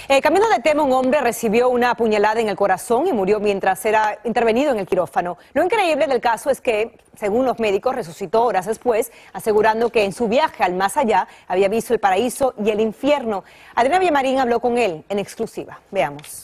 Camino de tema, un hombre recibió una puñalada en el corazón y murió mientras era intervenido en el quirófano. Lo increíble del caso es que, según los médicos, resucitó horas después, asegurando que en su viaje al más allá había visto el paraíso y el infierno. Adriana Villamarín habló con él en exclusiva. Veamos.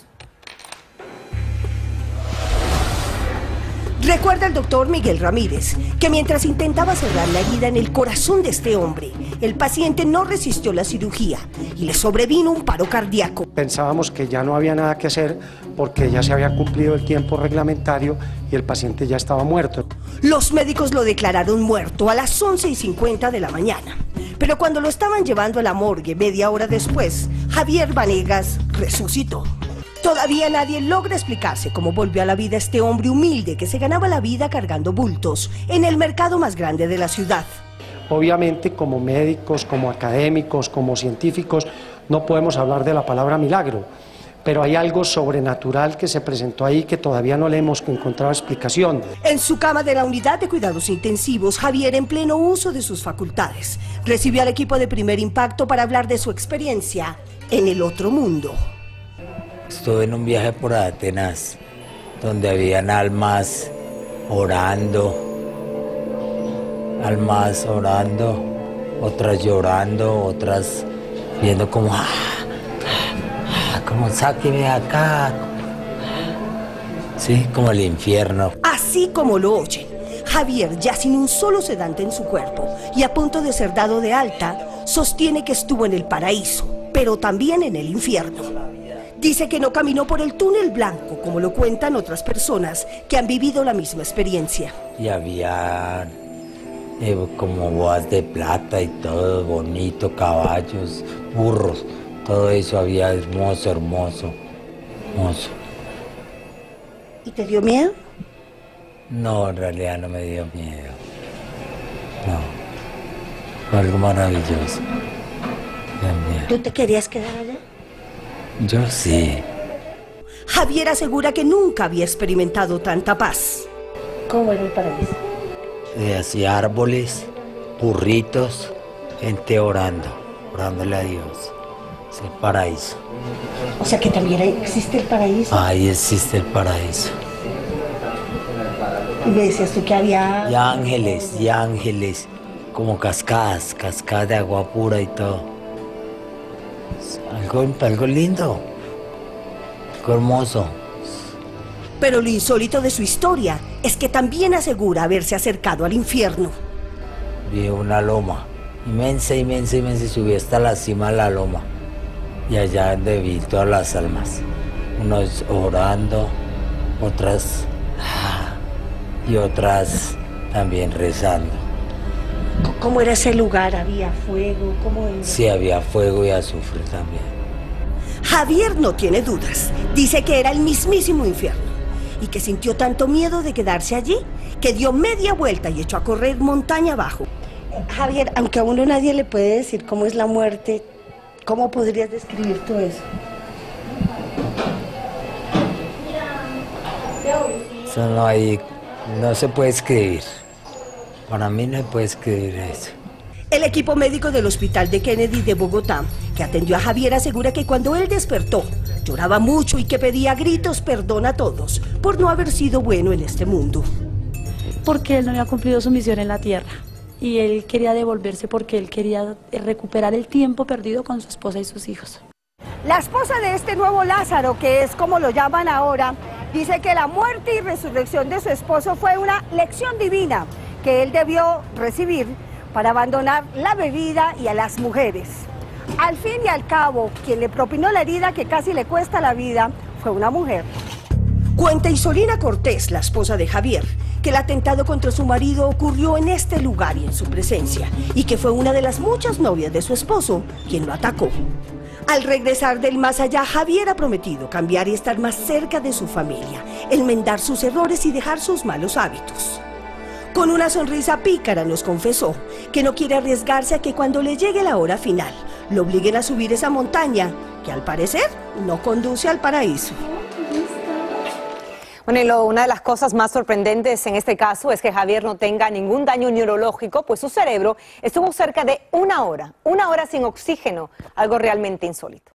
Recuerda el doctor Miguel Ramírez que mientras intentaba cerrar la herida en el corazón de este hombre, el paciente no resistió la cirugía y le sobrevino un paro cardíaco. Pensábamos que ya no había nada que hacer porque ya se había cumplido el tiempo reglamentario y el paciente ya estaba muerto. Los médicos lo declararon muerto a las 11:50 de la mañana. Pero cuando lo estaban llevando a la morgue media hora después, Javier Vanegas resucitó. Todavía nadie logra explicarse cómo volvió a la vida este hombre humilde que se ganaba la vida cargando bultos en el mercado más grande de la ciudad. Obviamente, como médicos, como académicos, como científicos, no podemos hablar de la palabra milagro, pero hay algo sobrenatural que se presentó ahí que todavía no le hemos encontrado explicación. En su cama de la unidad de cuidados intensivos, Javier, en pleno uso de sus facultades, recibió al equipo de Primer Impacto para hablar de su experiencia en el otro mundo. Estuve en un viaje por Atenas, donde habían almas orando, otras llorando, otras viendo como, como sáqueme de acá, sí, como el infierno. Así como lo oyen, Javier, ya sin un solo sedante en su cuerpo y a punto de ser dado de alta, sostiene que estuvo en el paraíso, pero también en el infierno. Dice que no caminó por el túnel blanco, como lo cuentan otras personas que han vivido la misma experiencia. Y había como bodas de plata y todo bonito, caballos, burros, todo eso había hermoso, hermoso. ¿Y te dio miedo? No, en realidad no me dio miedo. No, fue algo maravilloso. ¿Tú te querías quedar allá? Yo sí. Javier asegura que nunca había experimentado tanta paz. ¿Cómo era el paraíso? Así árboles, burritos, gente orándole a Dios. Es el paraíso. O sea que también existe el paraíso. Ahí existe el paraíso. Y me decías tú que había... Y ángeles, como cascadas de agua pura y todo. Algo lindo, algo hermoso. Pero lo insólito de su historia es que también asegura haberse acercado al infierno. Vi una loma inmensa, y subí hasta la cima de la loma. Y allá donde vi todas las almas. Unos orando, otras y otras también rezando. ¿Cómo era ese lugar? ¿Había fuego? ¿Cómo era? Sí, había fuego y azufre también. Javier no tiene dudas. Dice que era el mismísimo infierno y que sintió tanto miedo de quedarse allí que dio media vuelta y echó a correr montaña abajo. Javier, aunque a uno nadie le puede decir cómo es la muerte, ¿cómo podrías describir tú eso? Eso no se puede escribir. Para mí no se puede escribir eso. El equipo médico del Hospital de Kennedy de Bogotá, que atendió a Javier, asegura que cuando él despertó, lloraba mucho y que pedía a gritos perdón a todos por no haber sido bueno en este mundo. Porque él no había cumplido su misión en la tierra y él quería devolverse porque él quería recuperar el tiempo perdido con su esposa y sus hijos. La esposa de este nuevo Lázaro, que es como lo llaman ahora, dice que la muerte y resurrección de su esposo fue una lección divina que él debió recibir para abandonar la bebida y a las mujeres. Al fin y al cabo, quien le propinó la herida que casi le cuesta la vida fue una mujer. Cuenta Isolina Cortés, la esposa de Javier, que el atentado contra su marido ocurrió en este lugar y en su presencia, y que fue una de las muchas novias de su esposo quien lo atacó. Al regresar del más allá, Javier ha prometido cambiar y estar más cerca de su familia, enmendar sus errores y dejar sus malos hábitos. Con una sonrisa pícara nos confesó que no quiere arriesgarse a que cuando le llegue la hora final lo obliguen a subir esa montaña que al parecer no conduce al paraíso. Bueno, y una de las cosas más sorprendentes en este caso es que Javier no tenga ningún daño neurológico, pues su cerebro estuvo cerca de una hora sin oxígeno, algo realmente insólito.